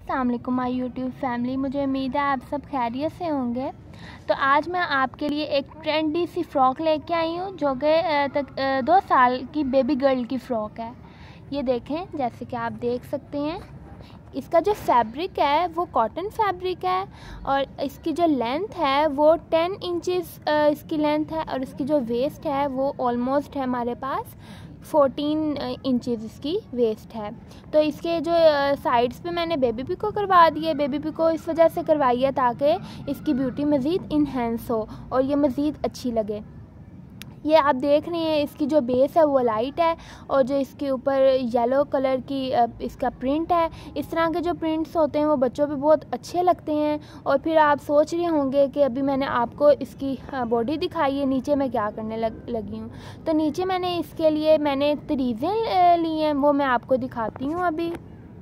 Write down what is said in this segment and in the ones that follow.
अस्सलाम वालेकुम my YouTube family. मुझे उम्मीद है आप सब खैरियत से होंगे। तो आज मैं आपके लिए एक ट्रेंडी सी फ़्रॉक लेके आई हूँ जो कि 2 साल की बेबी गर्ल की फ़्रॉक है। ये देखें, जैसे कि आप देख सकते हैं, इसका जो फैब्रिक है वो कॉटन फैब्रिक है और इसकी जो लेंथ है वो 10 इंचेस इसकी लेंथ है और इसकी जो वेस्ट है वो ऑलमोस्ट है हमारे पास 14 इंचेस इसकी वेस्ट है। तो इसके जो साइड्स पे मैंने बेबी पिको करवा दी है। बेबी पिको इस वजह से करवाई है ताकि इसकी ब्यूटी मज़ीद इन्हेंस हो और ये मज़ीद अच्छी लगे। ये आप देख रहे हैं, इसकी जो बेस है वो लाइट है और जो इसके ऊपर येलो कलर की इसका प्रिंट है। इस तरह के जो प्रिंट्स होते हैं वो बच्चों पे बहुत अच्छे लगते हैं। और फिर आप सोच रहे होंगे कि अभी मैंने आपको इसकी बॉडी दिखाई है, नीचे मैं क्या करने लगी हूँ। तो नीचे मैंने इसके लिए तरीज़ें लिए हैं, वो मैं आपको दिखाती हूँ अभी।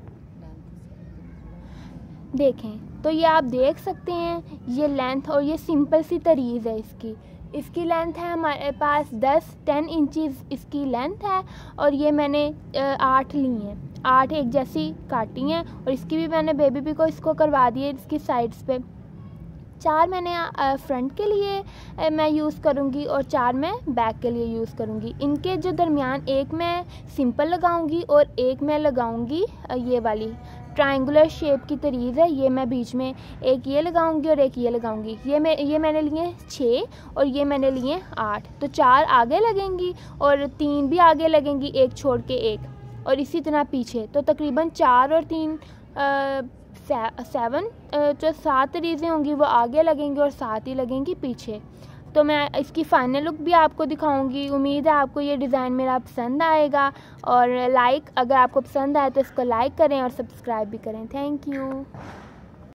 देखें, तो ये आप देख सकते हैं, ये लेंथ और ये सिंपल सी तरीज़ है इसकी लेंथ है हमारे पास 10 इंचेस इसकी लेंथ है और ये मैंने 8 ली हैं, 8 एक जैसी काटी हैं। और इसकी भी मैंने बेबी पिको इसको करवा दी है इसकी साइड्स पे। 4 मैंने फ्रंट के लिए मैं यूज़ करूँगी और 4 मैं बैक के लिए यूज़ करूँगी। इनके जो दरमियान एक मैं सिंपल लगाऊँगी और एक मैं लगाऊँगी ये वाली ट्रायंगुलर शेप की तरीज़ है। ये मैं बीच में एक ये लगाऊंगी और एक ये लगाऊंगी। ये मैंने लिए 6 और ये मैंने लिए 8। तो 4 आगे लगेंगी और 3 भी आगे लगेंगी, एक छोड़ के एक, और इसी तरह पीछे। तो तकरीबन 4 और 3 जो 7 तरीज़ें होंगी वो आगे लगेंगी और 7 ही लगेंगी पीछे। तो मैं इसकी फ़ाइनल लुक भी आपको दिखाऊंगी। उम्मीद है आपको ये डिज़ाइन मेरा पसंद आएगा और अगर आपको पसंद आए तो इसको लाइक करें और सब्सक्राइब भी करें। Thank you.